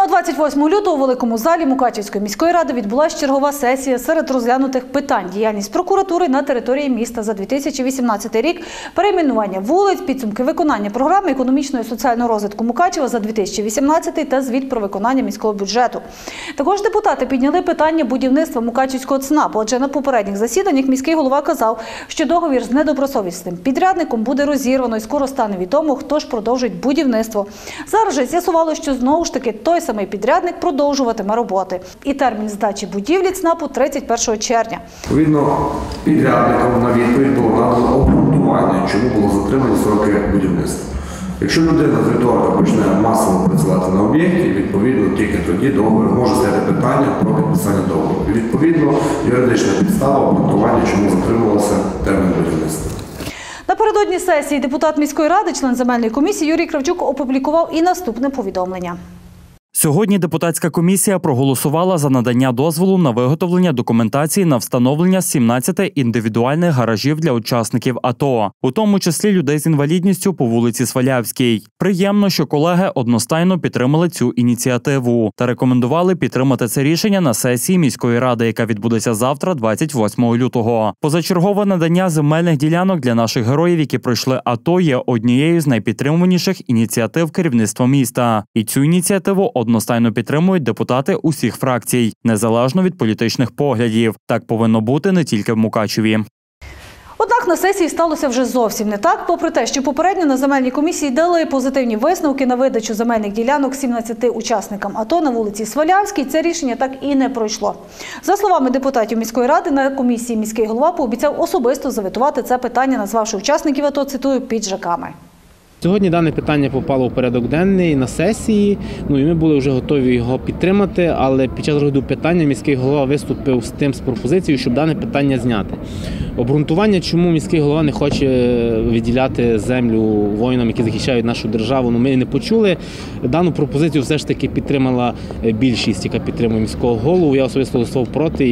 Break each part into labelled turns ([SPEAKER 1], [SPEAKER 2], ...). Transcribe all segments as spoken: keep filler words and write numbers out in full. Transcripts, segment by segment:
[SPEAKER 1] двадцять восьмого лютого у Великому залі Мукачівської міської ради відбулася чергова сесія серед розглянутих питань: діяльність прокуратури на території міста за дві тисячі вісімнадцятий рік, перейменування вулиць, підсумки виконання програми економічного і соціального розвитку Мукачева за дві тисячі вісімнадцятий та звіт про виконання міського бюджету. Також депутати підняли питання будівництва Мукачівського ЦНАПу, адже на попередніх засіданнях міський голова казав, що договір з недобросовісним підрядником буде розірвано і скоро стане відомо, хто ж продовжить будівництво. Зараз же з'ясувало, що знову ж таки той самий підрядник продовжуватиме роботи. І термін здачі будівлі ЦНАПу – тридцять першого червня.
[SPEAKER 2] Відповідно, підрядникам на відповідь було надано обґрунтування, чому було затримані строки будівництва. Якщо людина з вівторка почне масово працювати на об'єкті, відповідно, тільки тоді договір може стати питання про підписання договору. Відповідно, юридична підстава обґрунтування, чому затримувався термін будівництва.
[SPEAKER 1] Напередодні сесії депутат міської ради, член земельної комісії Юрій Кравчук опублікував і наступне повідомлення.
[SPEAKER 3] Сьогодні депутатська комісія проголосувала за надання дозволу на виготовлення документації на встановлення сімнадцяти індивідуальних гаражів для учасників АТО, у тому числі людей з інвалідністю по вулиці Свалявській. Приємно, що колеги одностайно підтримали цю ініціативу та рекомендували підтримати це рішення на сесії міської ради, яка відбудеться завтра, двадцять восьмого лютого. Позачергове надання земельних ділянок для наших героїв, які пройшли АТО, є однією з найпідтримуваніших ініціатив керівництва міста. І цю ініціативу одностайно підтримують депутати усіх фракцій, незалежно від політичних поглядів. Так повинно бути не тільки в Мукачеві.
[SPEAKER 1] Однак на сесії сталося вже зовсім не так. Попри те, що попередньо на земельній комісії дали позитивні висновки на видачу земельних ділянок сімнадцяти учасникам АТО на вулиці Свалявській, це рішення так і не пройшло. За словами депутатів міської ради, на комісії міський голова пообіцяв особисто заветувати це питання, назвавши учасників АТО, цитую, піджаками.
[SPEAKER 4] Сьогодні дане питання попало у порядок денний на сесії, ну і ми були вже готові його підтримати, але під час розгляду питання міський голова виступив з тим з пропозицією, щоб дане питання зняти. Обґрунтування, чому міський голова не хоче виділяти землю воїнам, які захищають нашу державу, ну, ми не почули. Дану пропозицію все ж таки підтримала більшість, яка підтримує міського голову. Я особисто голосував проти,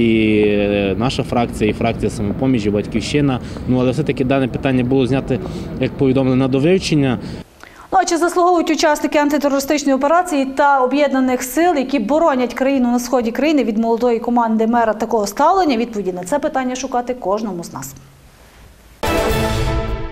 [SPEAKER 4] і наша фракція, і фракція «Самопоміч», і «Батьківщина». Ну, але все-таки дане питання було знято, як повідомлено, на довивчення.
[SPEAKER 1] Ну, а чи заслуговують учасники антитерористичної операції та об'єднаних сил, які боронять країну на сході країни, від молодої команди мера такого ставлення? Відповіді на це питання шукати кожному з нас.